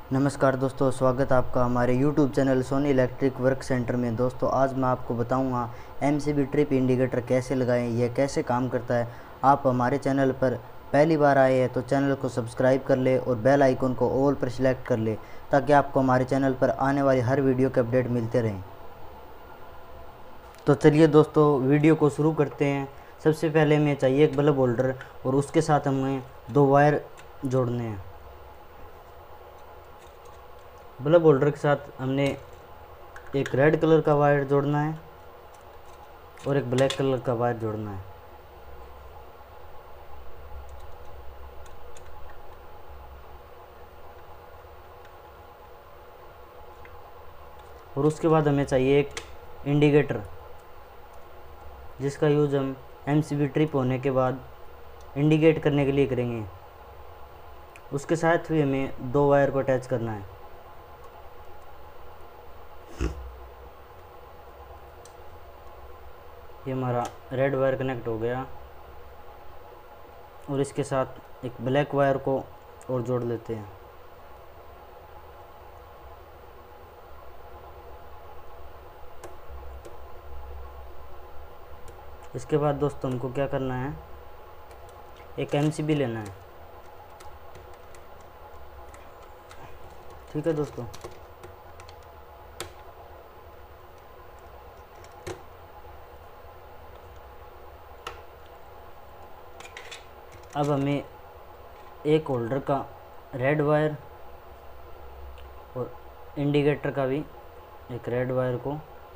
नमस्कार दोस्तों, स्वागत है आपका हमारे YouTube channel Soni electric work centre में। दोस्तों आज मैं आपको बताऊंगा MCB ट्रिप इंडिकेटर कैसे लगाएं, यह कैसे काम करता है। आप हमारे चैनल पर पहली बार आए हैं तो चैनल को सब्सक्राइब कर ले और बेल आइकन को ऑल पर सिलेक्ट कर ले ताकि आपको हमारे चैनल पर आने वाली हर वीडियो के अपडेट मिलते रहें। तो चलिए दोस्तों वीडियो को शुरू करते हैं। सबसे पहले हमें चाहिए एक बल्ब होल्डर और उसके साथ हमें दो वायर जोड़ने हैं। बल्ब होल्डर के साथ हमने एक रेड कलर का वायर जोड़ना है और एक ब्लैक कलर का वायर जोड़ना है। और उसके बाद हमें चाहिए एक इंडिकेटर जिसका यूज़ हम MCB ट्रिप होने के बाद इंडिकेट करने के लिए करेंगे। उसके साथ भी हमें दो वायर को अटैच करना है। ये हमारा रेड वायर कनेक्ट हो गया और इसके साथ एक ब्लैक वायर को और जोड़ लेते हैं। इसके बाद दोस्तों हमको क्या करना है, एक MCB लेना है। ठीक है दोस्तों, अब हमें एक होल्डर का रेड वायर और इंडिकेटर का भी एक रेड वायर को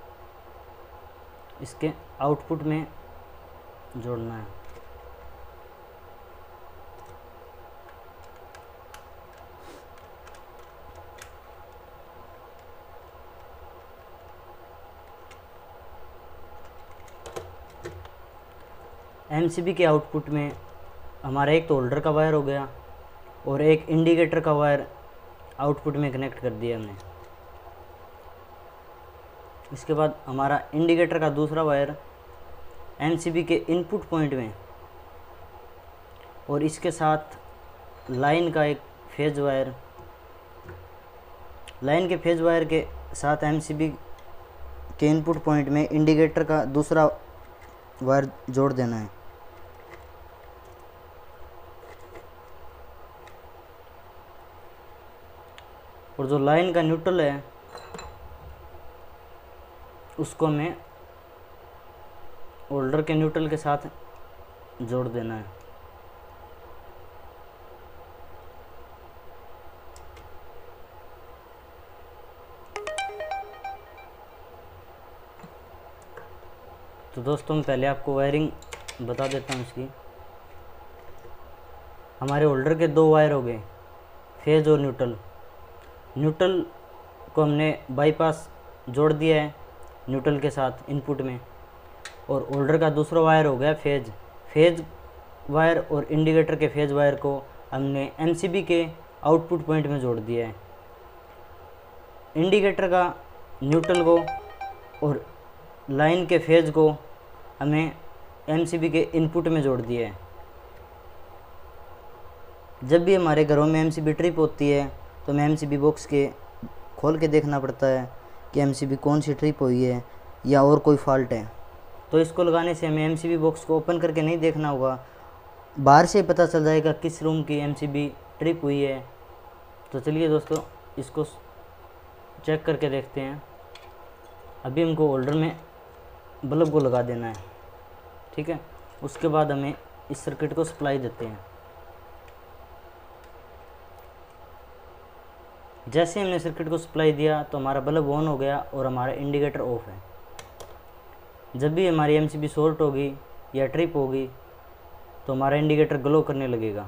इसके आउटपुट में जोड़ना है। MCB के आउटपुट में हमारा एक तो होल्डर का वायर हो गया और एक इंडिकेटर का वायर आउटपुट में कनेक्ट कर दिया हमने। इसके बाद हमारा इंडिकेटर का दूसरा वायर MCB के इनपुट पॉइंट में और इसके साथ लाइन का एक फेज वायर, लाइन के फेज वायर के साथ MCB के इनपुट पॉइंट में इंडिकेटर का दूसरा वायर जोड़ देना है। और जो लाइन का न्यूट्रल है उसको हमें होल्डर के न्यूट्रल के साथ जोड़ देना है। तो दोस्तों मैं पहले आपको वायरिंग बता देता हूँ इसकी। हमारे होल्डर के दो वायर हो गए, फेज और न्यूट्रल। न्यूट्रल को हमने बाईपास जोड़ दिया है न्यूट्रल के साथ इनपुट में, और होल्डर का दूसरा वायर हो गया फेज वायर और इंडिकेटर के फेज वायर को हमने MCB के आउटपुट पॉइंट में जोड़ दिया है। इंडिकेटर का न्यूट्रल को और लाइन के फेज को हमें MCB के इनपुट में जोड़ दिया है। जब भी हमारे घरों में MCB ट्रिप होती है तो हमें MCB बॉक्स के खोल के देखना पड़ता है कि MCB कौन सी ट्रिप हुई है या और कोई फॉल्ट है। तो इसको लगाने से हमें MCB बॉक्स को ओपन करके नहीं देखना होगा, बाहर से पता चल जाएगा किस रूम की MCB ट्रिप हुई है। तो चलिए दोस्तों इसको चेक करके देखते हैं। अभी हमको होल्डर में बल्ब को लगा देना है। ठीक है, उसके बाद हमें इस सर्किट को सप्लाई देते हैं। जैसे हमने सर्किट को सप्लाई दिया तो हमारा बल्ब ऑन हो गया और हमारा इंडिकेटर ऑफ है। जब भी हमारी MCB शॉर्ट होगी या ट्रिप होगी तो हमारा इंडिकेटर ग्लो करने लगेगा।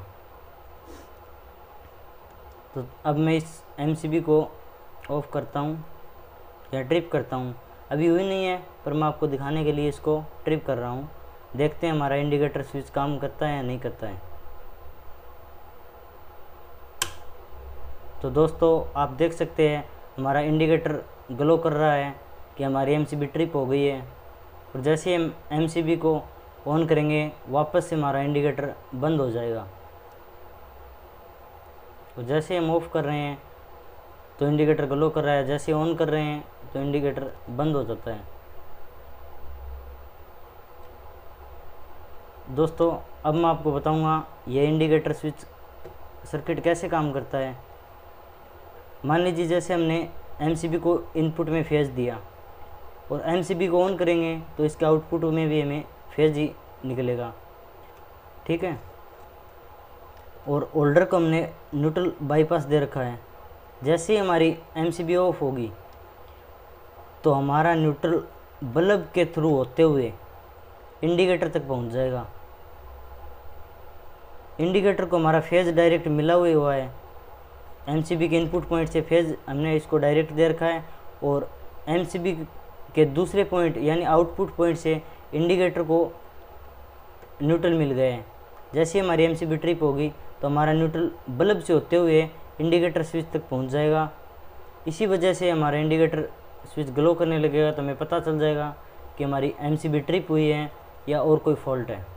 तो अब मैं इस MCB को ऑफ करता हूँ या ट्रिप करता हूँ। अभी हुई नहीं है पर मैं आपको दिखाने के लिए इसको ट्रिप कर रहा हूँ। देखते हैं हमारा इंडिकेटर स्विच काम करता है या नहीं करता है। तो दोस्तों आप देख सकते हैं हमारा इंडिकेटर ग्लो कर रहा है कि हमारी MCB ट्रिप हो गई है। और जैसे हम MCB को ऑन करेंगे वापस से हमारा इंडिकेटर बंद हो जाएगा। तो जैसे हम ऑफ़ कर रहे हैं तो इंडिकेटर ग्लो कर रहा है, जैसे ऑन कर रहे हैं तो इंडिकेटर बंद हो जाता है। दोस्तों अब मैं आपको बताऊंगा ये इंडिकेटर स्विच सर्किट कैसे काम करता है। मान लीजिए जैसे हमने एमसीबी को इनपुट में फेज दिया और एमसीबी को ऑन करेंगे तो इसके आउटपुट में भी हमें फेज ही निकलेगा, ठीक है। और होल्डर को हमने न्यूट्रल बाईपास दे रखा है। जैसे ही हमारी एमसीबी ऑफ होगी तो हमारा न्यूट्रल बल्ब के थ्रू होते हुए इंडिकेटर तक पहुंच जाएगा। इंडिकेटर को हमारा फेज डायरेक्ट मिला हुआ है, एमसीबी के इनपुट पॉइंट से फेज हमने इसको डायरेक्ट दे रखा है और एमसीबी के दूसरे पॉइंट यानी आउटपुट पॉइंट से इंडिकेटर को न्यूट्रल मिल गए हैं। जैसे हमारी एमसीबी ट्रिप होगी तो हमारा न्यूट्रल बल्ब से होते हुए इंडिकेटर स्विच तक पहुंच जाएगा। इसी वजह से हमारा इंडिकेटर स्विच ग्लो करने लगेगा, तो हमें पता चल जाएगा कि हमारी एमसीबी ट्रिप हुई है या और कोई फॉल्ट है।